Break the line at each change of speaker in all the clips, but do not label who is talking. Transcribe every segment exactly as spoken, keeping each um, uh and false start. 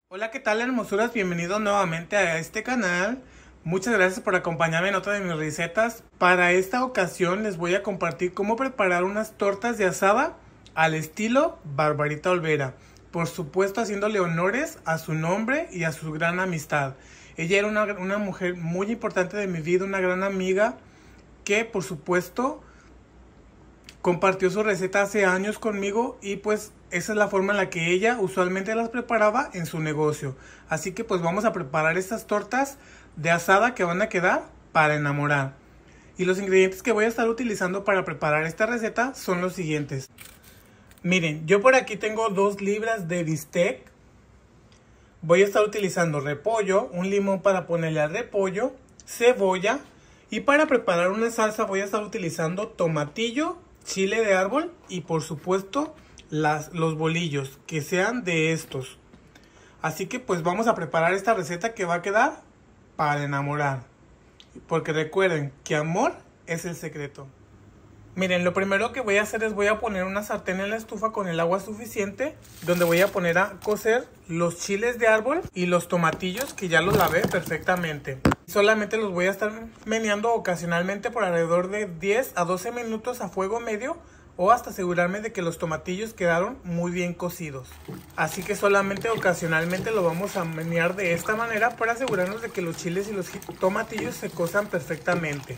Hola, ¿qué tal, hermosuras? Bienvenidos nuevamente a este canal. Muchas gracias por acompañarme en otra de mis recetas. Para esta ocasión les voy a compartir cómo preparar unas tortas de asada al estilo Barbarita Olvera. Por supuesto, haciéndole honores a su nombre y a su gran amistad. Ella era una, una mujer muy importante de mi vida, una gran amiga que, por supuesto, compartió su receta hace años conmigo y pues esa es la forma en la que ella usualmente las preparaba en su negocio. Así que pues vamos a preparar estas tortas de asada que van a quedar para enamorar. Y los ingredientes que voy a estar utilizando para preparar esta receta son los siguientes. Miren, yo por aquí tengo dos libras de bistec. Voy a estar utilizando repollo, un limón para ponerle al repollo, cebolla. Y para preparar una salsa voy a estar utilizando tomatillo, chile de árbol y por supuesto las, los bolillos, que sean de estos. Así que pues vamos a preparar esta receta que va a quedar para enamorar. Porque recuerden que amor es el secreto. Miren, lo primero que voy a hacer es voy a poner una sartén en la estufa con el agua suficiente, donde voy a poner a cocer los chiles de árbol y los tomatillos que ya los lavé perfectamente. Solamente los voy a estar meneando ocasionalmente por alrededor de diez a doce minutos a fuego medio o hasta asegurarme de que los tomatillos quedaron muy bien cocidos. Así que solamente ocasionalmente lo vamos a menear de esta manera para asegurarnos de que los chiles y los tomatillos se cozan perfectamente.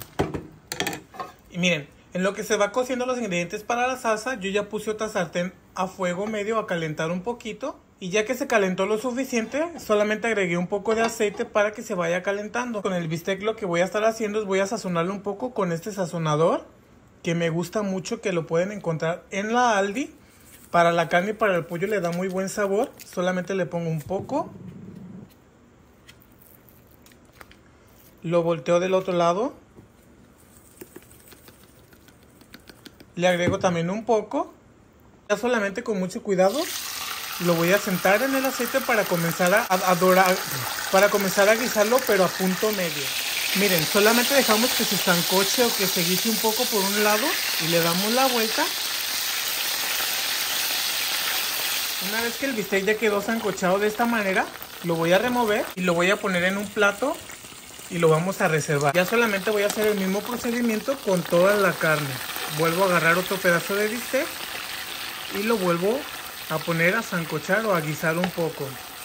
Y miren, en lo que se va cociendo los ingredientes para la salsa, yo ya puse otra sartén a fuego medio a calentar un poquito. Y ya que se calentó lo suficiente, solamente agregué un poco de aceite para que se vaya calentando. Con el bistec lo que voy a estar haciendo es voy a sazonarlo un poco con este sazonador, que me gusta mucho, que lo pueden encontrar en la Aldi. Para la carne y para el pollo le da muy buen sabor. Solamente le pongo un poco. Lo volteo del otro lado. Le agrego también un poco. Ya solamente con mucho cuidado lo voy a sentar en el aceite para comenzar a, a dorar, para comenzar a guisarlo, pero a punto medio. Miren, solamente dejamos que se sancoche o que se guise un poco por un lado y le damos la vuelta. Una vez que el bistec ya quedó sancochado de esta manera, lo voy a remover y lo voy a poner en un plato y lo vamos a reservar. Ya solamente voy a hacer el mismo procedimiento con toda la carne. Vuelvo a agarrar otro pedazo de bistec y lo vuelvo a poner a sancochar o a guisar un poco.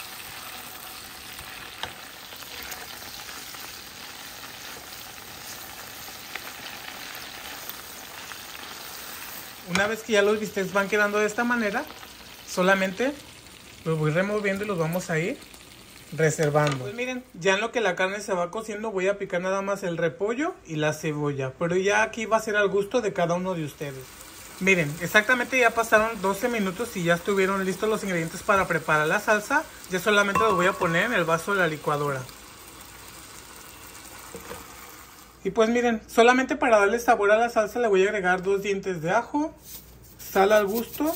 Una vez que ya los bistecs van quedando de esta manera, solamente los voy removiendo y los vamos a ir reservando. Pues miren, ya en lo que la carne se va cociendo voy a picar nada más el repollo y la cebolla, pero ya aquí va a ser al gusto de cada uno de ustedes. Miren, exactamente ya pasaron doce minutos y ya estuvieron listos los ingredientes para preparar la salsa. Ya solamente los voy a poner en el vaso de la licuadora. Y pues miren, solamente para darle sabor a la salsa le voy a agregar dos dientes de ajo, sal al gusto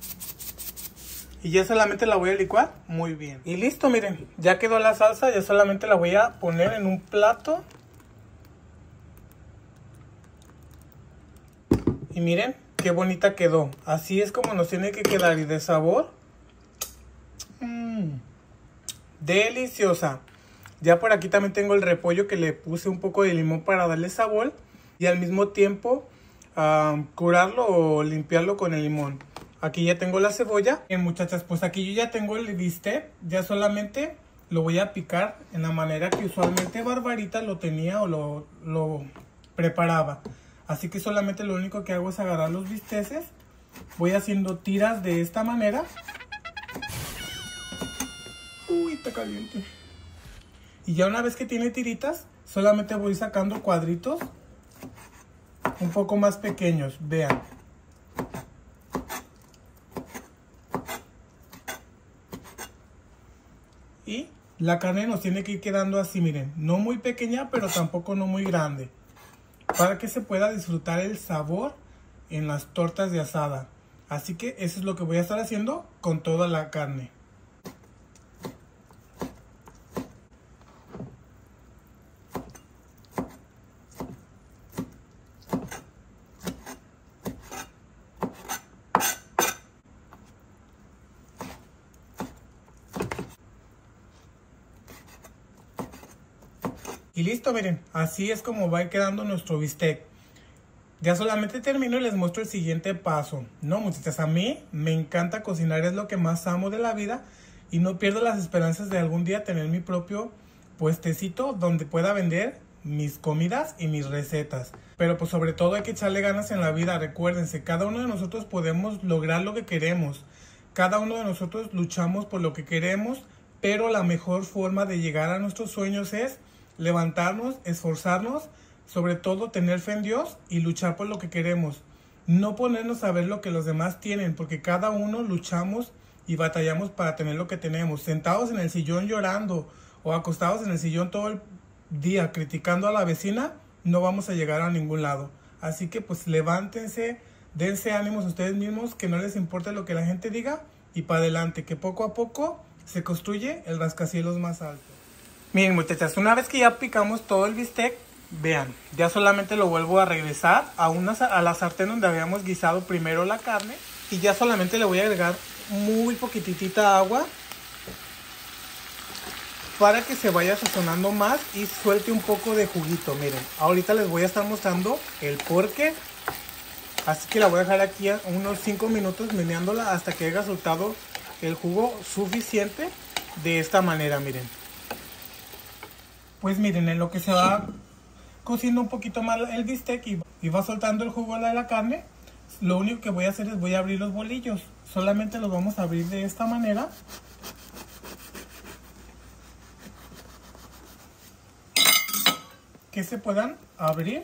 y ya solamente la voy a licuar muy bien. Y listo, miren, ya quedó la salsa, ya solamente la voy a poner en un plato. Y miren qué bonita quedó. Así es como nos tiene que quedar y de sabor. Mmm, deliciosa. Ya por aquí también tengo el repollo que le puse un poco de limón para darle sabor. Y al mismo tiempo uh, curarlo o limpiarlo con el limón. Aquí ya tengo la cebolla. Bien, muchachas, pues aquí yo ya tengo el bistec. Ya solamente lo voy a picar en la manera que usualmente Barbarita lo tenía o lo, lo preparaba. Así que solamente lo único que hago es agarrar los bisteces. Voy haciendo tiras de esta manera. Uy, está caliente. Y ya una vez que tiene tiritas, solamente voy sacando cuadritos un poco más pequeños. Vean. Y la carne nos tiene que ir quedando así, miren. No muy pequeña, pero tampoco no muy grande. Para que se pueda disfrutar el sabor en las tortas de asada. Así que eso es lo que voy a estar haciendo con toda la carne. Y listo, miren, así es como va a ir quedando nuestro bistec. Ya solamente termino y les muestro el siguiente paso. No, muchachas, a mí me encanta cocinar, es lo que más amo de la vida. Y no pierdo las esperanzas de algún día tener mi propio puestecito donde pueda vender mis comidas y mis recetas. Pero pues sobre todo hay que echarle ganas en la vida. Recuérdense, cada uno de nosotros podemos lograr lo que queremos. Cada uno de nosotros luchamos por lo que queremos, pero la mejor forma de llegar a nuestros sueños es levantarnos, esforzarnos, sobre todo tener fe en Dios y luchar por lo que queremos. No ponernos a ver lo que los demás tienen, porque cada uno luchamos y batallamos para tener lo que tenemos. Sentados en el sillón llorando o acostados en el sillón todo el día criticando a la vecina, no vamos a llegar a ningún lado. Así que pues levántense, dense ánimos a ustedes mismos, que no les importe lo que la gente diga y para adelante, que poco a poco se construye el rascacielos más alto. Miren, muchachas, una vez que ya picamos todo el bistec, vean, ya solamente lo vuelvo a regresar a, una, a la sartén donde habíamos guisado primero la carne. Y ya solamente le voy a agregar muy poquitita agua para que se vaya sazonando más y suelte un poco de juguito. Miren, ahorita les voy a estar mostrando el porqué. Así que la voy a dejar aquí a unos cinco minutos meneándola hasta que haya soltado el jugo suficiente de esta manera, miren. Pues miren, en lo que se va cociendo un poquito más el bistec y, y va soltando el jugo de la carne, lo único que voy a hacer es voy a abrir los bolillos. Solamente los vamos a abrir de esta manera. Que se puedan abrir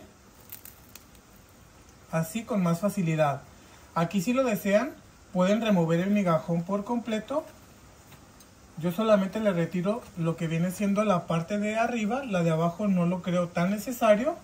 así con más facilidad. Aquí, si lo desean, pueden remover el migajón por completo. Yo solamente le retiro lo que viene siendo la parte de arriba. La de abajo no lo creo tan necesario.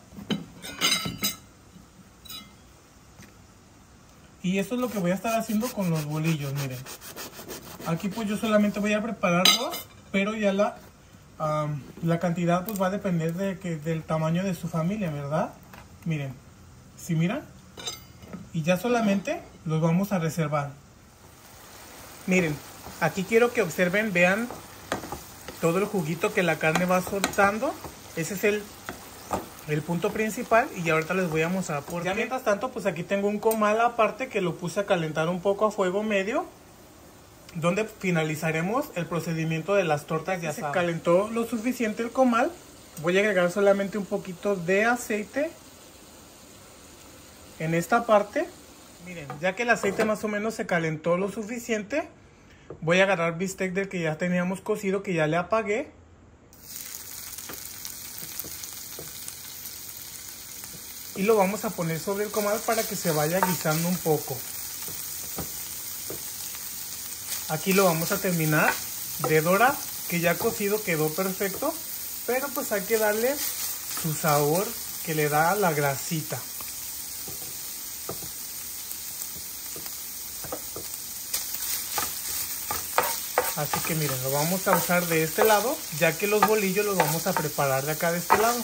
Y eso es lo que voy a estar haciendo con los bolillos, miren. Aquí pues yo solamente voy a preparar dos, pero ya la, um, la cantidad pues va a depender de que, del tamaño de su familia, ¿verdad? Miren, ¿sí miran? Y ya solamente los vamos a reservar. Miren, aquí quiero que observen, vean todo el juguito que la carne va soltando. Ese es el, el punto principal y ahorita les voy a mostrar por qué. Ya mientras tanto, pues aquí tengo un comal aparte que lo puse a calentar un poco a fuego medio, donde finalizaremos el procedimiento de las tortas ya asada. Se calentó lo suficiente el comal. Voy a agregar solamente un poquito de aceite en esta parte. Miren, ya que el aceite más o menos se calentó lo suficiente, voy a agarrar bistec del que ya teníamos cocido, que ya le apagué. Y lo vamos a poner sobre el comal para que se vaya guisando un poco. Aquí lo vamos a terminar de dorar, que ya cocido quedó perfecto. Pero pues hay que darle su sabor que le da la grasita. Así que miren, lo vamos a usar de este lado, ya que los bolillos los vamos a preparar de acá de este lado.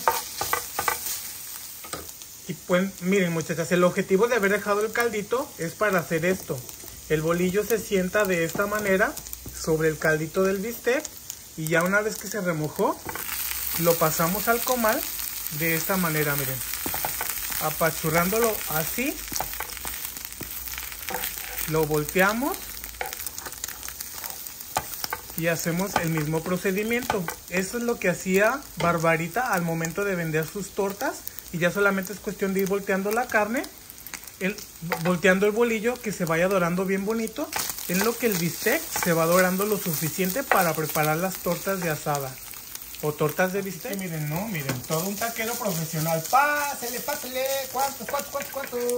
Y pues miren, muchachas, el objetivo de haber dejado el caldito es para hacer esto. El bolillo se sienta de esta manera sobre el caldito del bistec y ya una vez que se remojó, lo pasamos al comal de esta manera, miren. Apachurrándolo así, lo volteamos y hacemos el mismo procedimiento. Eso es lo que hacía Barbarita al momento de vender sus tortas. Y ya solamente es cuestión de ir volteando la carne, el, volteando el bolillo, que se vaya dorando bien bonito, en lo que el bistec se va dorando lo suficiente para preparar las tortas de asada o tortas de bistec. Sí, miren, no, miren, todo un taquero profesional. Pásele, pásele, cuántos, cuántos, cuántos, cuántos.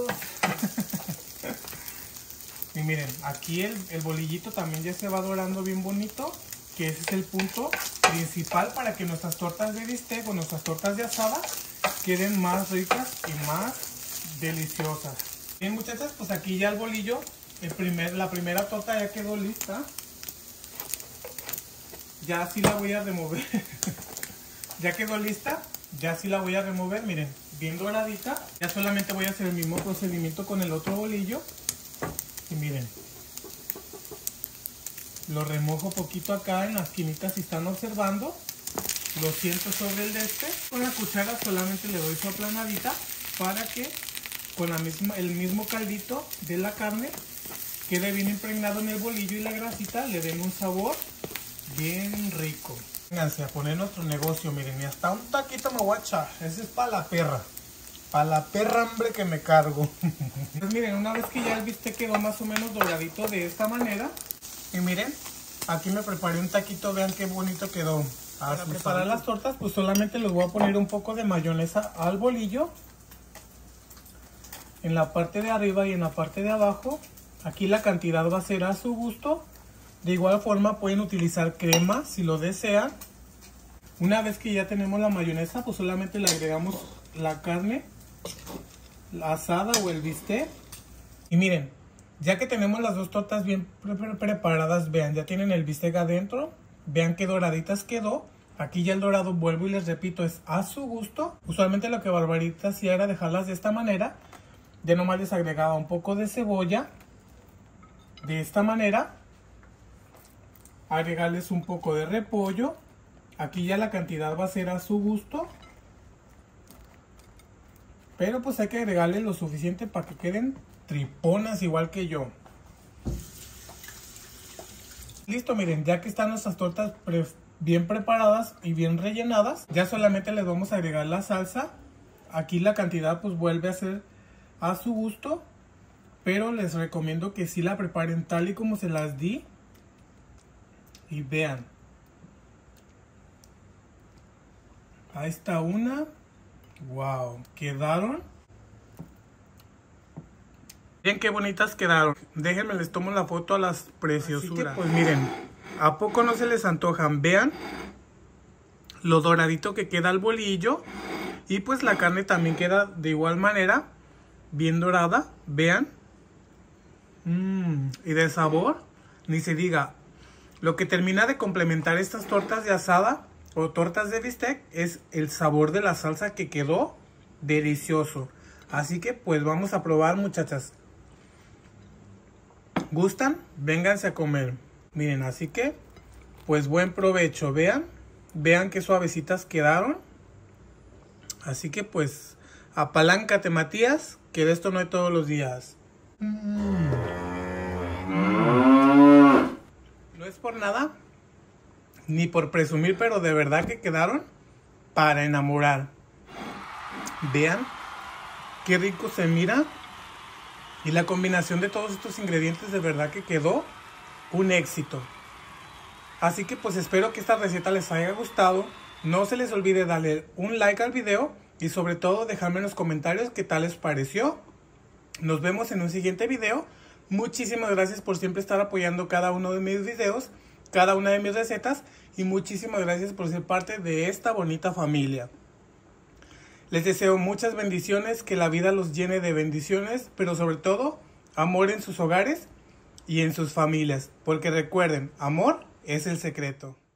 Y miren, aquí el, el bolillito también ya se va dorando bien bonito, que ese es el punto principal para que nuestras tortas de bistec o nuestras tortas de asada queden más ricas y más deliciosas. Bien, muchachas, pues aquí ya el bolillo, el primer, la primera torta ya quedó lista. Ya así la voy a remover. Ya quedó lista, ya así la voy a remover, miren, bien doradita. Ya solamente voy a hacer el mismo procedimiento con el otro bolillo. Y miren, lo remojo poquito acá en la esquinita si están observando. lo siento sobre el de este. Con la cuchara solamente le doy su aplanadita para que con la misma, el mismo caldito de la carne quede bien impregnado en el bolillo y la grasita le den un sabor bien rico. Vénganse a poner nuestro negocio, miren, y hasta un taquito me voy a echar. Ese es para la perra. Para la perra hambre que me cargo. Pues miren, una vez que ya el bistec quedó más o menos doradito de esta manera. Y miren, aquí me preparé un taquito, vean qué bonito quedó. Para preparar las tortas, pues solamente les voy a poner un poco de mayonesa al bolillo. En la parte de arriba y en la parte de abajo. Aquí la cantidad va a ser a su gusto. De igual forma pueden utilizar crema si lo desean. Una vez que ya tenemos la mayonesa, pues solamente le agregamos la carne la asada o el bistec. Y miren, ya que tenemos las dos tortas bien pre pre preparadas, vean, ya tienen el bistec adentro. Vean qué doraditas quedó. Aquí ya el dorado, vuelvo y les repito, es a su gusto. Usualmente lo que Barbarita hacía era dejarlas de esta manera. Ya nomás les agregaba un poco de cebolla. De esta manera. Agregarles un poco de repollo. Aquí ya la cantidad va a ser a su gusto. Pero pues hay que agregarle lo suficiente para que queden triponas igual que yo. Listo, miren, ya que están nuestras tortas pre bien preparadas y bien rellenadas, ya solamente les vamos a agregar la salsa. Aquí la cantidad pues vuelve a ser a su gusto. Pero les recomiendo que sí la preparen tal y como se las di. Y vean. Ahí está una. Wow, quedaron. Miren qué bonitas quedaron. Déjenme les tomo la foto a las preciosuras. Que, pues miren, ¿a poco no se les antojan? Vean lo doradito que queda el bolillo. Y pues la carne también queda de igual manera, bien dorada. Vean. Mmm, y de sabor, ni se diga. Lo que termina de complementar estas tortas de asada o tortas de bistec es el sabor de la salsa que quedó delicioso. Así que pues vamos a probar, muchachas. ¿Gustan? Vénganse a comer. Miren, así que pues buen provecho. Vean, vean qué suavecitas quedaron. Así que pues apaláncate, Matías, que de esto no hay todos los días. Mm. No es por nada, ni por presumir, pero de verdad que quedaron para enamorar. Vean qué rico se mira. Y la combinación de todos estos ingredientes de verdad que quedó un éxito. Así que pues espero que esta receta les haya gustado. No se les olvide darle un like al video y sobre todo dejarme en los comentarios qué tal les pareció. Nos vemos en un siguiente video. Muchísimas gracias por siempre estar apoyando cada uno de mis videos, cada una de mis recetas, y muchísimas gracias por ser parte de esta bonita familia. Les deseo muchas bendiciones, que la vida los llene de bendiciones, pero sobre todo amor en sus hogares y en sus familias, porque recuerden, amor es el secreto.